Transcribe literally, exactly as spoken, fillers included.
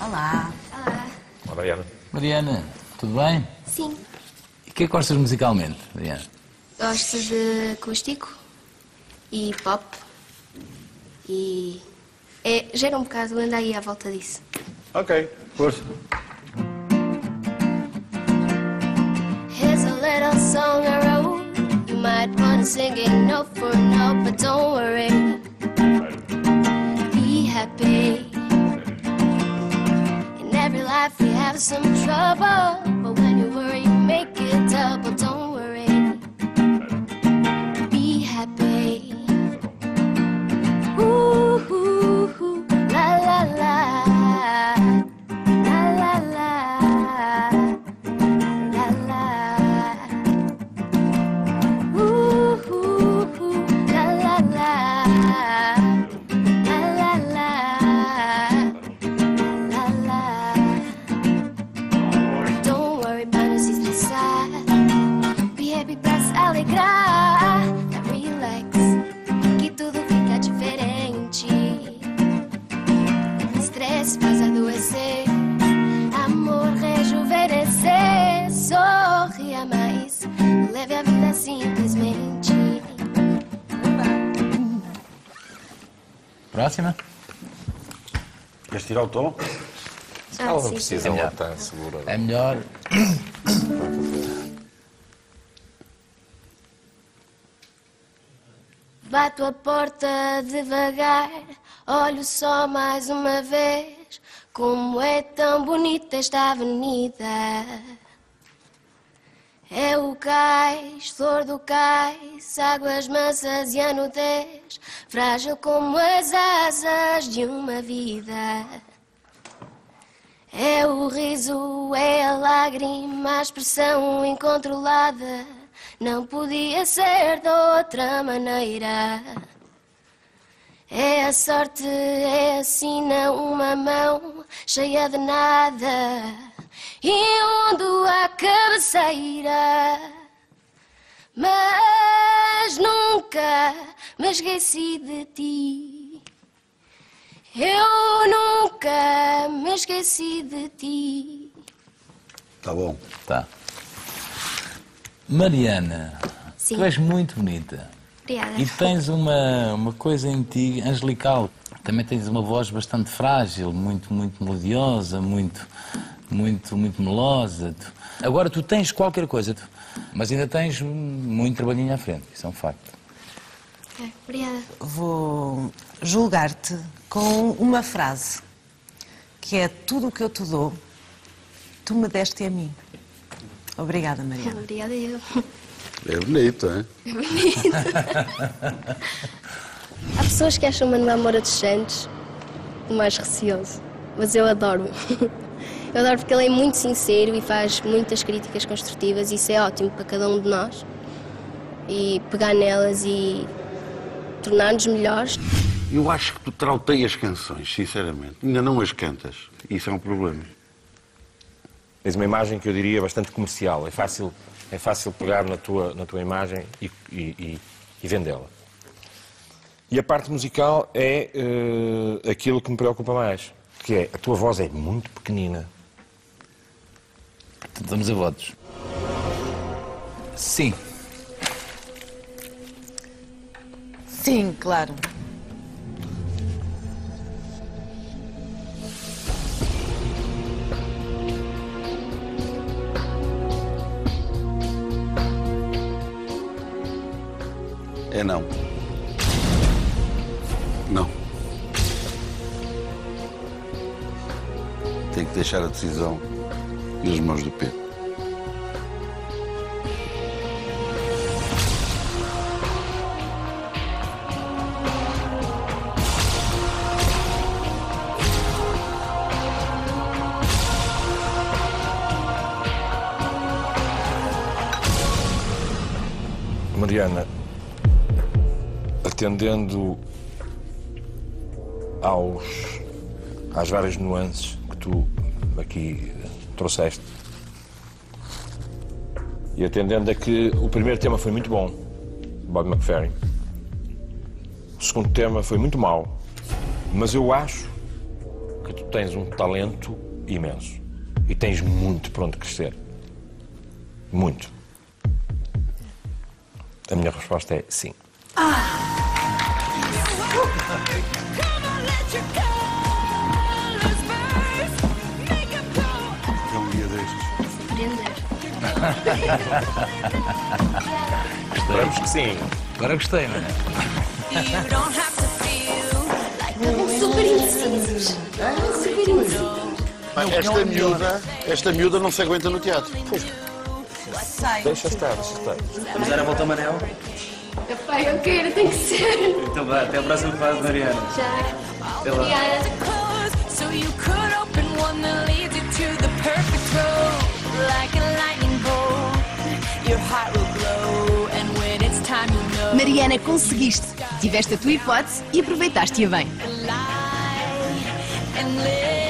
Olá. Olá. Olá, Mariana. Mariana, tudo bem? Sim. E o que é que gostas musicalmente, Mariana? Gosto de acústico e pop. E é, gera um bocado, anda aí à volta disso. Ok, força. Here's a little song I wrote. You might wanna sing it note for note, but don't worry. Be happy. In every life we have some trouble, but when you worry, you make it double. Don't worry. Be happy. Ooh, ooh, ooh, la la la. La la la. La la. Ooh, ooh, ooh, la la la. La la la. La la. Don't worry about não se estressar. Be happy pra se alegrar. Tá relax, que tudo fica diferente. Estresse faz adoecer. Amor rejuvenescer. Sorria mais. Leve a vida simplesmente. Próxima? Queres tirar o tom? Ah, Ela não sim. precisa, É ela melhor. está segura. É melhor. Bato a porta devagar, olho só mais uma vez. Como é tão bonita esta avenida. É o cais, flor do cais, águas mansas e a nudez, frágil como as asas de uma vida. É o riso, é a lágrima, a expressão incontrolada. Não podia ser de outra maneira. É a sorte, é a sina, uma mão cheia de nada. E onde a cabeceira. Mas nunca me esqueci de ti. Eu nunca me esqueci de ti. Tá bom. Tá. Mariana, Sim. tu és muito bonita. Obrigada. E tens uma, uma coisa em ti angelical. Também tens uma voz bastante frágil, muito, muito melodiosa, muito, muito, muito melosa. Tu- Agora tu tens qualquer coisa, tu- mas ainda tens muito trabalhinho à frente, isso é um facto. É, obrigada. Vou julgar-te com uma frase, que é: tudo o que eu te dou, tu me deste a mim. Obrigada, Mariana. Obrigada eu. É bonito, hein? Há pessoas que acham o Manuel Moura dos Santos o mais receoso, mas eu adoro. Eu adoro porque ele é muito sincero e faz muitas críticas construtivas, e isso é ótimo para cada um de nós. E pegar nelas e tornar-nos melhores. Eu acho que tu trauteias canções, sinceramente. Ainda não as cantas. Isso é um problema. Tens uma imagem que eu diria bastante comercial. É fácil, é fácil pegar na tua, na tua imagem e, e, e, e vendê-la. E a parte musical é eh, aquilo que me preocupa mais. Que é, a tua voz é muito pequenina. Portanto, estamos a votos. Sim. Sim, claro. É não. Não. Tem que deixar a decisão nas mãos do Pedro. Mariana, atendendo aos, às várias nuances que tu aqui trouxeste, e atendendo a que o primeiro tema foi muito bom, Bob McFerrin, o segundo tema foi muito mau, mas eu acho que tu tens um talento imenso e tens muito para onde crescer. Muito. A minha resposta é sim. Ah. É um dia destes. Surpreender. Esperamos que sim. Agora gostei, não é? Super indecisos. Super indecisos. Esta miúda, esta miúda não se aguenta no teatro. Deixa estar, deixa estar. Vamos dar a volta ao Manel? Pai, eu quero, tem que ser. Então vá, até a próxima fase, Mariana. Já. Até lá. So you could open one that leads you to the perfect road. Like a lightning bolt, your heart will glow. And when it's time you know. Mariana, conseguiste. Tiveste a tua hipótese e aproveitaste-a bem. And live.